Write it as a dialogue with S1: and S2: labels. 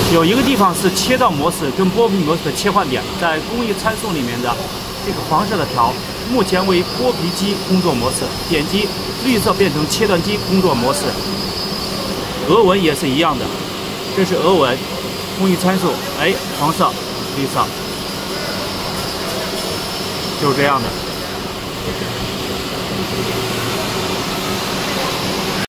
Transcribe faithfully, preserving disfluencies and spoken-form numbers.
S1: 有一个地方是切到模式跟波皮模式的切换点，在工艺参数里面的这个黄色的条，目前为剥皮机工作模式，点击绿色变成切断机工作模式。额纹也是一样的，这是额纹，工艺参数，哎，黄色、绿色，就是这样的。